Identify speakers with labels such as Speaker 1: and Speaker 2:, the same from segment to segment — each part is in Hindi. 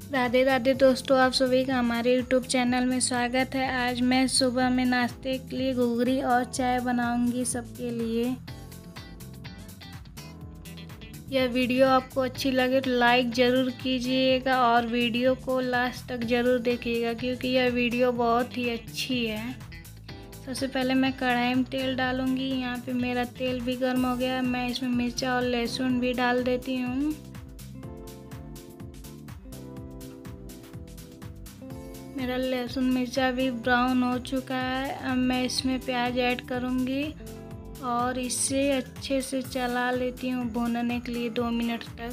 Speaker 1: राधे राधे दोस्तों, आप सभी का हमारे यूट्यूब चैनल में स्वागत है। आज मैं सुबह में नाश्ते के लिए घुघरी और चाय बनाऊंगी सबके लिए। यह वीडियो आपको अच्छी लगे तो लाइक ज़रूर कीजिएगा और वीडियो को लास्ट तक ज़रूर देखिएगा क्योंकि यह वीडियो बहुत ही अच्छी है। सबसे पहले मैं कढ़ाई में तेल डालूंगी। यहाँ पे मेरा तेल भी गर्म हो गया। मैं इसमें मिर्चा और लहसुन भी डाल देती हूँ। मेरा लहसुन मिर्चा भी ब्राउन हो चुका है। अब मैं इसमें प्याज ऐड करूँगी और इसे अच्छे से चला लेती हूँ भूनने के लिए 2 मिनट तक।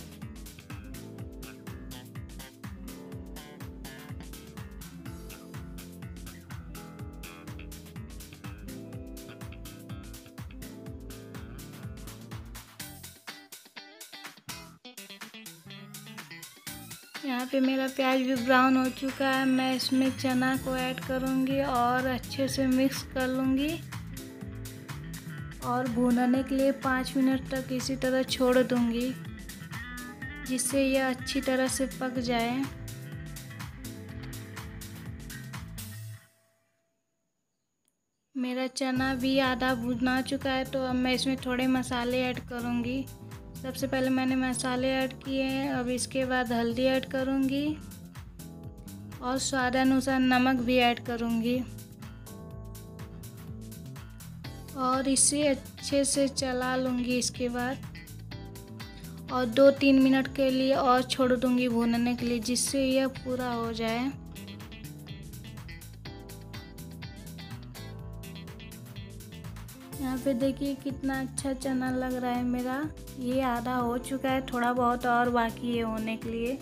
Speaker 1: यहाँ पे मेरा प्याज भी ब्राउन हो चुका है। मैं इसमें चना को ऐड करूँगी और अच्छे से मिक्स कर लूँगी और भूनने के लिए 5 मिनट तक इसी तरह छोड़ दूँगी जिससे यह अच्छी तरह से पक जाए। मेरा चना भी आधा भुना चुका है तो अब मैं इसमें थोड़े मसाले ऐड करूँगी। सबसे पहले मैंने मसाले ऐड किए हैं। अब इसके बाद हल्दी ऐड करूँगी और स्वादानुसार नमक भी ऐड करूँगी और इसे अच्छे से चला लूँगी। इसके बाद और 2-3 मिनट के लिए और छोड़ दूँगी भूनने के लिए जिससे यह पूरा हो जाए। यहाँ पे देखिए कितना अच्छा चना लग रहा है मेरा। ये आधा हो चुका है, थोड़ा बहुत और बाकी है होने के लिए।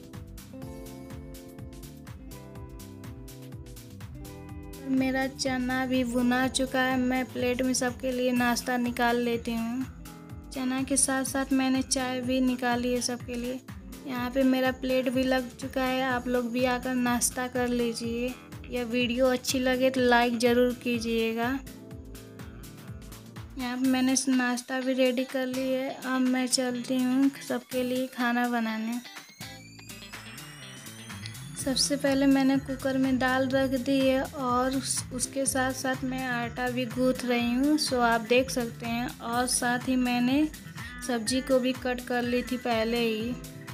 Speaker 1: मेरा चना भी भुना चुका है। मैं प्लेट में सबके लिए नाश्ता निकाल लेती हूँ। चना के साथ साथ मैंने चाय भी निकाली है सबके लिए। यहाँ पे मेरा प्लेट भी लग चुका है। आप लोग भी आकर नाश्ता कर लीजिए। यह वीडियो अच्छी लगे तो लाइक ज़रूर कीजिएगा। यहाँ पे मैंने नाश्ता भी रेडी कर ली है। अब मैं चलती हूँ सबके लिए खाना बनाने। सबसे पहले मैंने कुकर में दाल रख दी है और उसके साथ साथ मैं आटा भी गूँथ रही हूँ, सो आप देख सकते हैं। और साथ ही मैंने सब्जी को भी कट कर ली थी पहले ही।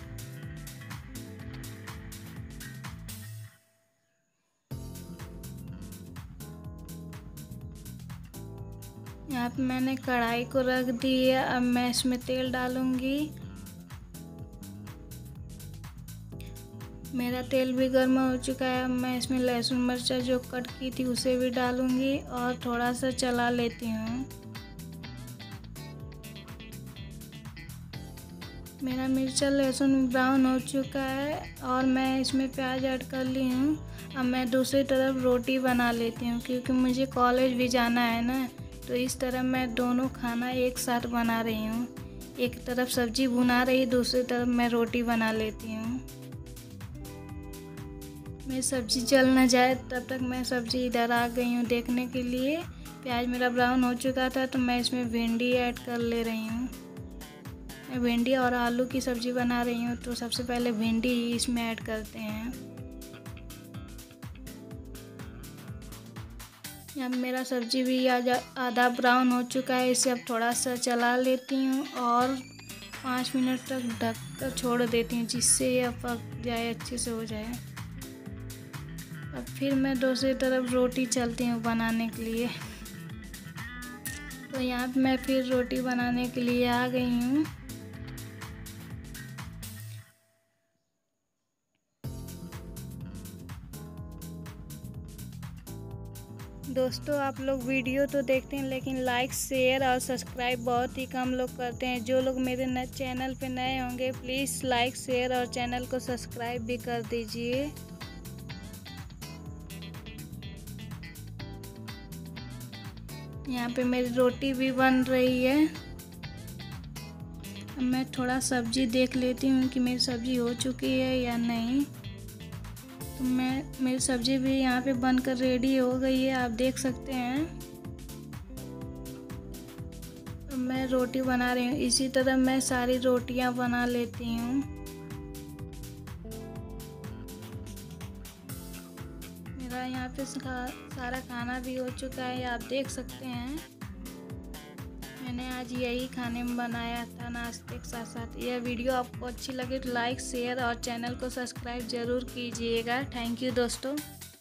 Speaker 1: यहाँ पे मैंने कढ़ाई को रख दी है। अब मैं इसमें तेल डालूँगी। मेरा तेल भी गर्म हो चुका है। अब मैं इसमें लहसुन मिर्चा जो कट की थी उसे भी डालूँगी और थोड़ा सा चला लेती हूँ। मेरा मिर्चा लहसुन ब्राउन हो चुका है और मैं इसमें प्याज ऐड कर ली हूँ। अब मैं दूसरी तरफ रोटी बना लेती हूँ क्योंकि मुझे कॉलेज भी जाना है ना, तो इस तरह मैं दोनों खाना एक साथ बना रही हूँ। एक तरफ सब्जी भुना रही, दूसरी तरफ मैं रोटी बना लेती हूँ। मेरी सब्जी जल न जाए तब तक मैं सब्जी इधर आ गई हूँ देखने के लिए। प्याज मेरा ब्राउन हो चुका था तो मैं इसमें भिंडी ऐड कर ले रही हूँ। मैं भिंडी और आलू की सब्ज़ी बना रही हूँ तो सबसे पहले भिंडी ही इसमें ऐड करते हैं। अब मेरा सब्जी भी आधा ब्राउन हो चुका है। इसे अब थोड़ा सा चला लेती हूँ और 5 मिनट तक ढक कर छोड़ देती हूँ जिससे यह पक जाए, अच्छे से हो जाए। अब फिर मैं दूसरी तरफ रोटी चलती हूँ बनाने के लिए। तो यहाँ पे मैं फिर रोटी बनाने के लिए आ गई हूँ। दोस्तों, आप लोग वीडियो तो देखते हैं लेकिन लाइक शेयर और सब्सक्राइब बहुत ही कम लोग करते हैं। जो लोग मेरे चैनल पे नए होंगे प्लीज़ लाइक शेयर और चैनल को सब्सक्राइब भी कर दीजिए। यहाँ पे मेरी रोटी भी बन रही है। अब मैं थोड़ा सब्जी देख लेती हूँ कि मेरी सब्जी हो चुकी है या नहीं। तो मेरी सब्ज़ी भी यहाँ पे बनकर रेडी हो गई है, आप देख सकते हैं। तो मैं रोटी बना रही हूँ। इसी तरह मैं सारी रोटियाँ बना लेती हूँ। मेरा यहाँ पे सारा खाना भी हो चुका है, आप देख सकते हैं। मैंने आज यही खाने में बनाया था नाश्ते के साथ साथ। यह वीडियो आपको अच्छी लगे तो लाइक शेयर और चैनल को सब्सक्राइब ज़रूर कीजिएगा। थैंक यू दोस्तों।